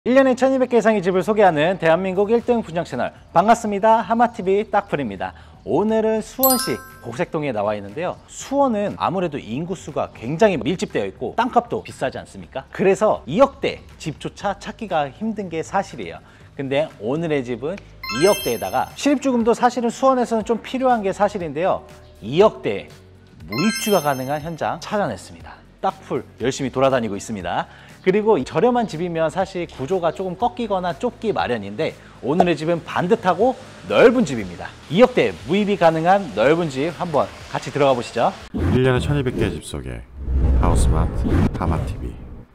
1년에 1200개 이상의 집을 소개하는 대한민국 1등 분양 채널 반갑습니다. 하마TV 딱풀입니다. 오늘은 수원시 곡색동에 나와 있는데요. 수원은 아무래도 인구수가 굉장히 밀집되어 있고 땅값도 비싸지 않습니까? 그래서 2억대 집조차 찾기가 힘든 게 사실이에요. 근데 오늘의 집은 2억대에다가 실입주금도 사실은 수원에서는 좀 필요한 게 사실인데요. 2억대에 무입주가 가능한 현장 찾아냈습니다. 딱풀 열심히 돌아다니고 있습니다. 그리고 저렴한 집이면 사실 구조가 조금 꺾이거나 좁기 마련인데 오늘의 집은 반듯하고 넓은 집입니다. 2억대 무입이 가능한 넓은 집 한번 같이 들어가 보시죠. 1년에 1200개의 집 소개 하우스마트 하마TV.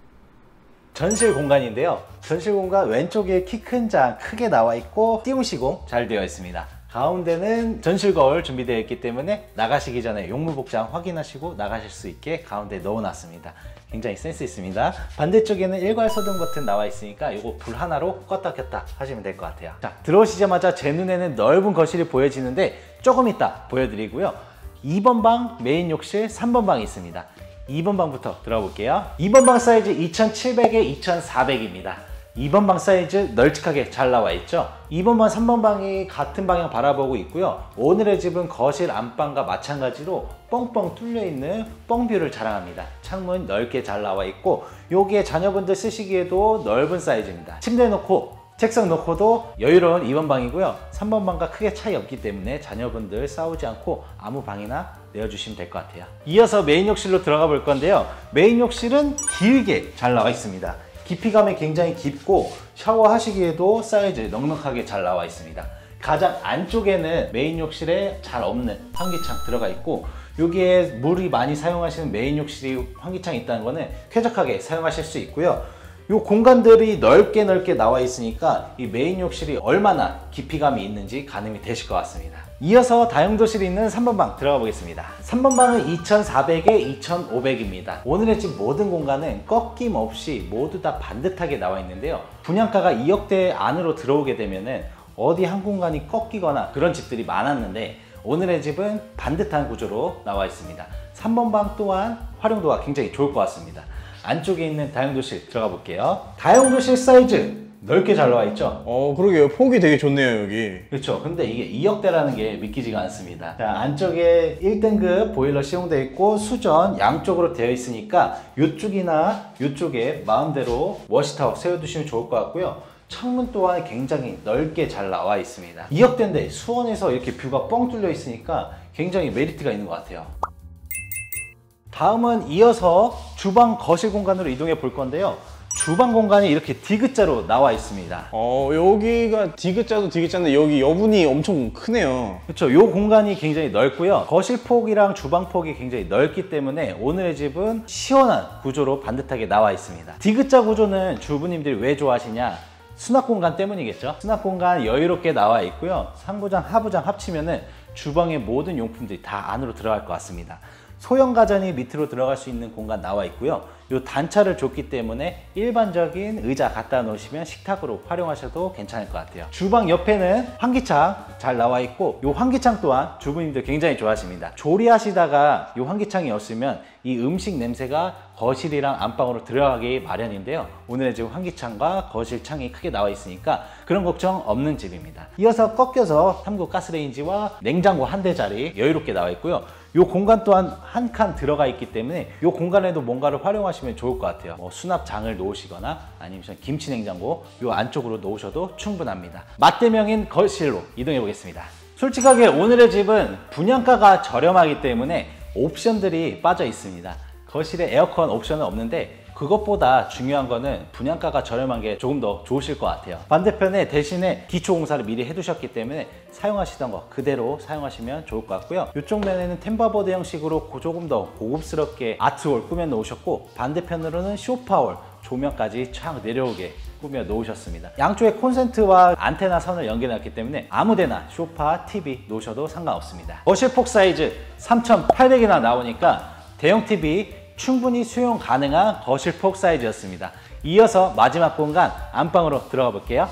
전실 공간인데요. 전실 공간 왼쪽에 키 큰 장 크게 나와 있고 띄움 시공 잘 되어 있습니다. 가운데는 전실 거울 준비되어 있기 때문에 나가시기 전에 용무복장 확인하시고 나가실 수 있게 가운데 넣어놨습니다. 굉장히 센스 있습니다. 반대쪽에는 일괄 소등 버튼 나와 있으니까 이거 불 하나로 껐다 켰다 하시면 될 것 같아요. 자, 들어오시자마자 제 눈에는 넓은 거실이 보여지는데 조금 이따 보여드리고요. 2번 방 메인 욕실 3번 방이 있습니다. 2번 방부터 들어가 볼게요. 2번 방 사이즈 2700에 2400입니다. 2번 방 사이즈 널찍하게 잘 나와 있죠. 2번 방, 3번 방이 같은 방향 바라보고 있고요. 오늘의 집은 거실 안방과 마찬가지로 뻥뻥 뚫려 있는 뻥뷰를 자랑합니다. 창문 넓게 잘 나와 있고 여기에 자녀분들 쓰시기에도 넓은 사이즈입니다. 침대 놓고 책상 놓고도 여유로운 2번 방이고요. 3번 방과 크게 차이 없기 때문에 자녀분들 싸우지 않고 아무 방이나 내어주시면 될 것 같아요. 이어서 메인 욕실로 들어가 볼 건데요. 메인 욕실은 길게 잘 나와 있습니다. 깊이감이 굉장히 깊고 샤워하시기에도 사이즈 넉넉하게 잘 나와 있습니다. 가장 안쪽에는 메인 욕실에 잘 없는 환기창 들어가 있고 여기에 물이 많이 사용하시는 메인 욕실이 환기창이 있다는 거는 쾌적하게 사용하실 수 있고요. 이 공간들이 넓게 나와 있으니까 이 메인 욕실이 얼마나 깊이감이 있는지 가늠이 되실 것 같습니다. 이어서 다용도실이 있는 3번 방 들어가 보겠습니다. 3번 방은 2400에 2500입니다. 오늘의 집 모든 공간은 꺾임없이 모두 다 반듯하게 나와 있는데요. 분양가가 2억대 안으로 들어오게 되면은 어디 한 공간이 꺾이거나 그런 집들이 많았는데 오늘의 집은 반듯한 구조로 나와 있습니다. 3번 방 또한 활용도가 굉장히 좋을 것 같습니다. 안쪽에 있는 다용도실 들어가 볼게요. 다용도실 사이즈 넓게 잘 나와 있죠? 그러게요. 폭이 되게 좋네요, 여기. 그렇죠. 근데 이게 2억대라는 게 믿기지가 않습니다. 자, 안쪽에 1등급 보일러 시공되어 있고 수전 양쪽으로 되어 있으니까 이쪽이나 이쪽에 마음대로 워시타워 세워두시면 좋을 것 같고요. 창문 또한 굉장히 넓게 잘 나와 있습니다. 2억대인데 수원에서 이렇게 뷰가 뻥 뚫려 있으니까 굉장히 메리트가 있는 것 같아요. 다음은 이어서 주방 거실 공간으로 이동해 볼 건데요. 주방 공간이 이렇게 디귿자로 나와 있습니다. 여기가 디귿자도 디귿자인데 여기 여분이 엄청 크네요. 그렇죠. 이 공간이 굉장히 넓고요. 거실 폭이랑 주방 폭이 굉장히 넓기 때문에 오늘의 집은 시원한 구조로 반듯하게 나와 있습니다. 디귿자 구조는 주부님들이 왜 좋아하시냐? 수납 공간 때문이겠죠. 수납 공간 여유롭게 나와 있고요. 상부장, 하부장 합치면은 주방의 모든 용품들이 다 안으로 들어갈 것 같습니다. 소형 가전이 밑으로 들어갈 수 있는 공간 나와 있고요. 이 단차를 줬기 때문에 일반적인 의자 갖다 놓으시면 식탁으로 활용하셔도 괜찮을 것 같아요. 주방 옆에는 환기창 잘 나와 있고 이 환기창 또한 주부님들 굉장히 좋아하십니다. 조리하시다가 이 환기창이 없으면 이 음식 냄새가 거실이랑 안방으로 들어가기 마련인데요. 오늘의 집 환기창과 거실 창이 크게 나와 있으니까 그런 걱정 없는 집입니다. 이어서 꺾여서 3구 가스레인지와 냉장고 한 대짜리 여유롭게 나와 있고요. 이 공간 또한 한 칸 들어가 있기 때문에 이 공간에도 뭔가를 활용하시면 좋을 것 같아요. 수납장을 놓으시거나 아니면 김치 냉장고 이 안쪽으로 놓으셔도 충분합니다. 맞대명인 거실로 이동해 보겠습니다. 솔직하게 오늘의 집은 분양가가 저렴하기 때문에 옵션들이 빠져 있습니다. 거실에 에어컨 옵션은 없는데 그것보다 중요한 거는 분양가가 저렴한 게 조금 더 좋으실 것 같아요. 반대편에 대신에 기초 공사를 미리 해두셨기 때문에 사용하시던 거 그대로 사용하시면 좋을 것 같고요. 이쪽 면에는 템바보드 형식으로 조금 더 고급스럽게 아트홀 꾸며 놓으셨고 반대편으로는 쇼파홀 조명까지 촥 내려오게 꾸며 놓으셨습니다. 양쪽에 콘센트와 안테나 선을 연결해놨기 때문에 아무데나 소파, TV 놓으셔도 상관없습니다. 거실 폭 사이즈 3800이나 나오니까 대형 TV 충분히 수용 가능한 거실 폭 사이즈였습니다. 이어서 마지막 공간 안방으로 들어가 볼게요.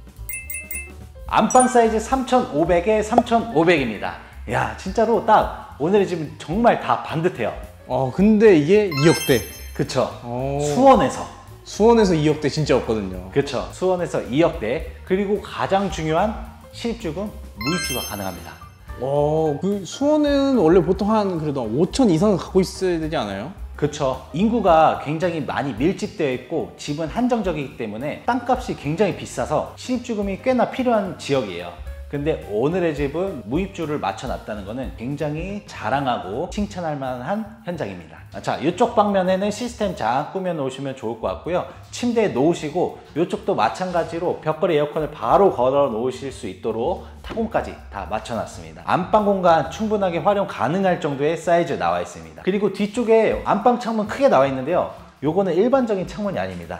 안방 사이즈 3500에 3500입니다. 야, 진짜로 딱 오늘의 집은 정말 다 반듯해요. 근데 이게 2억대. 그쵸. 수원에서 수원에서 2억대 진짜 없거든요. 그렇죠. 수원에서 2억대. 그리고 가장 중요한 실입주금, 무입주가 가능합니다. 그 수원은 원래 보통 한 그래도 5천 이상은 갖고 있어야 되지 않아요? 그렇죠. 인구가 굉장히 많이 밀집되어 있고 집은 한정적이기 때문에 땅값이 굉장히 비싸서 실입주금이 꽤나 필요한 지역이에요. 근데 오늘의 집은 무입주를 맞춰놨다는 것은 굉장히 자랑하고 칭찬할 만한 현장입니다. 자, 이쪽 방면에는 시스템 잘 꾸며 놓으시면 좋을 것 같고요. 침대에 놓으시고 이쪽도 마찬가지로 벽걸이 에어컨을 바로 걸어 놓으실 수 있도록 타공까지 다 맞춰놨습니다. 안방 공간 충분하게 활용 가능할 정도의 사이즈 나와 있습니다. 그리고 뒤쪽에 안방 창문 크게 나와 있는데요. 요거는 일반적인 창문이 아닙니다.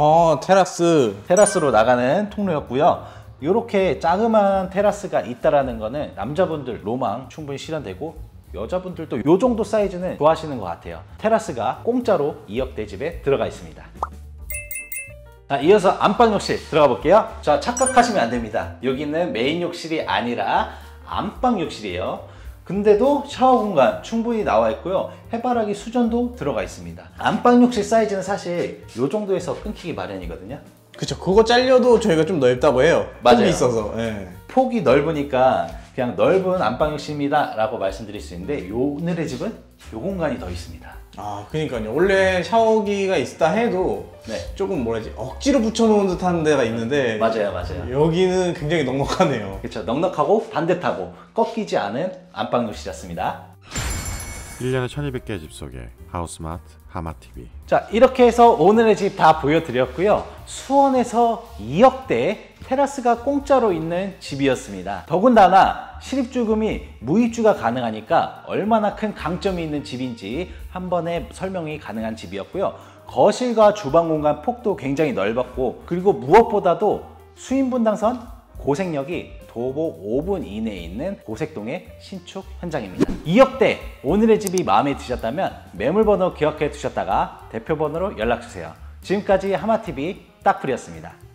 테라스로 나가는 통로였고요. 이렇게 자그마한 테라스가 있다라는 거는 남자분들 로망 충분히 실현되고 여자분들도 이 정도 사이즈는 좋아하시는 것 같아요. 테라스가 공짜로 2억대 집에 들어가 있습니다. 자, 이어서 안방 욕실 들어가 볼게요. 자, 착각하시면 안 됩니다. 여기는 메인 욕실이 아니라 안방 욕실이에요. 근데도 샤워 공간 충분히 나와 있고요. 해바라기 수전도 들어가 있습니다. 안방 욕실 사이즈는 사실 이 정도에서 끊기기 마련이거든요. 그쵸, 그거 잘려도 저희가 좀 넓다고 해요. 맞아요. 폭이 있어서. 예. 폭이 넓으니까 그냥 넓은 안방 욕실입니다 라고 말씀드릴 수 있는데 오늘의 집은 이 공간이 더 있습니다. 그러니까요. 원래 샤워기가 있다 해도 네. 조금 뭐라지 억지로 붙여놓은 듯한 데가 있는데 맞아요. 여기는 굉장히 넉넉하네요. 그렇죠. 넉넉하고 반듯하고 꺾이지 않은 안방 욕실이었습니다. 1년에 1200개의 집 속에 하우스마트 하마TV. 자, 이렇게 해서 오늘의 집 다 보여드렸고요. 수원에서 2억대 테라스가 공짜로 있는 집이었습니다. 더군다나 실입주금이 무입주가 가능하니까 얼마나 큰 강점이 있는 집인지 한 번에 설명이 가능한 집이었고요. 거실과 주방 공간 폭도 굉장히 넓었고, 그리고 무엇보다도 수인분당선 고색역이 도보 5분 이내에 있는 고색동의 신축 현장입니다. 2억대 오늘의 집이 마음에 드셨다면 매물번호 기억해 두셨다가 대표번호로 연락주세요. 지금까지 하마TV 딱풀이었습니다.